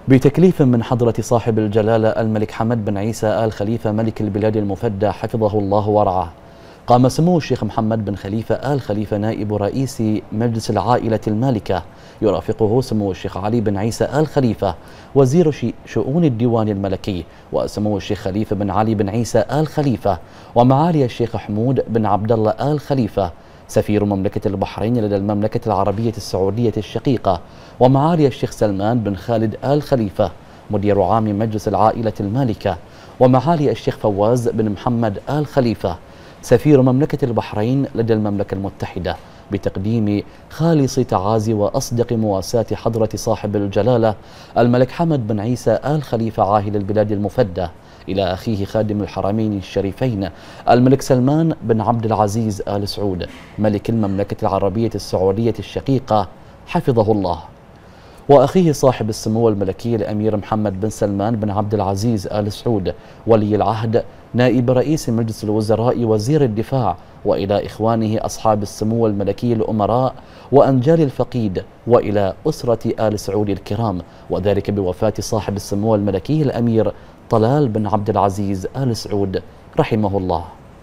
بتكليف من حضرة صاحب الجلالة الملك حمد بن عيسى آل خليفة ملك البلاد المفدى حفظه الله ورعاه، قام سمو الشيخ محمد بن خليفة آل خليفة نائب رئيس مجلس العائلة المالكة يرافقه سمو الشيخ علي بن عيسى آل خليفة وزير شؤون الديوان الملكي، وسمو الشيخ خليفة بن علي بن عيسى آل خليفة، ومعالي الشيخ حمود بن عبد الله آل خليفة سفير مملكة البحرين لدى المملكة العربية السعودية الشقيقة، ومعالي الشيخ سلمان بن خالد آل خليفة مدير عام مجلس العائلة المالكة، ومعالي الشيخ فواز بن محمد آل خليفة سفير مملكة البحرين لدى المملكة المتحدة، بتقديم خالص تعازي وأصدق مواساة حضرة صاحب الجلالة الملك حمد بن عيسى آل خليفة عاهل البلاد المفدى إلى أخيه خادم الحرمين الشريفين الملك سلمان بن عبد العزيز آل سعود ملك المملكة العربية السعودية الشقيقة حفظه الله، وأخيه صاحب السمو الملكي الأمير محمد بن سلمان بن عبد العزيز آل سعود ولي العهد نائب رئيس مجلس الوزراء وزير الدفاع، وإلى إخوانه أصحاب السمو الملكي الأمراء وأنجال الفقيد، وإلى أسرة آل سعود الكرام، وذلك بوفاة صاحب السمو الملكي الأمير طلال بن عبد العزيز آل سعود رحمه الله.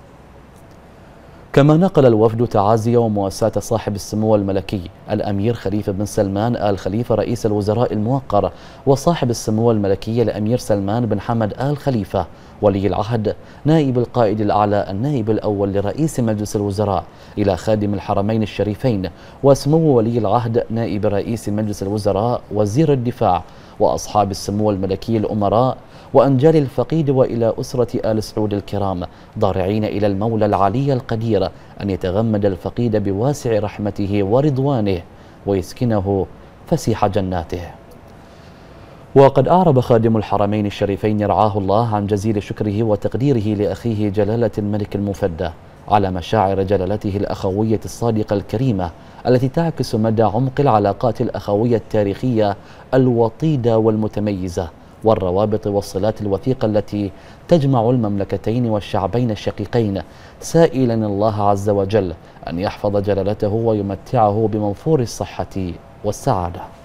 كما نقل الوفد تعازي ومواساة صاحب السمو الملكي الأمير خليفة بن سلمان آل خليفة رئيس الوزراء الموقر وصاحب السمو الملكي الأمير سلمان بن حمد آل خليفة ولي العهد نائب القائد الأعلى النائب الأول لرئيس مجلس الوزراء إلى خادم الحرمين الشريفين وسمو ولي العهد نائب رئيس مجلس الوزراء وزير الدفاع وأصحاب السمو الملكي الأمراء وأنجال الفقيد، وإلى أسرة آل سعود الكرام ضارعين إلى المولى العلي القدير أن يتغمد الفقيد بواسع رحمته ورضوانه ويسكنه فسيح جناته. وقد أعرب خادم الحرمين الشريفين رعاه الله عن جزيل شكره وتقديره لأخيه جلالة الملك المفدى على مشاعر جلالته الأخوية الصادقة الكريمة التي تعكس مدى عمق العلاقات الأخوية التاريخية الوطيدة والمتميزة والروابط والصلات الوثيقة التي تجمع المملكتين والشعبين الشقيقين، سائلا الله عز وجل أن يحفظ جلالته ويمتعه بمنفور الصحة والسعادة.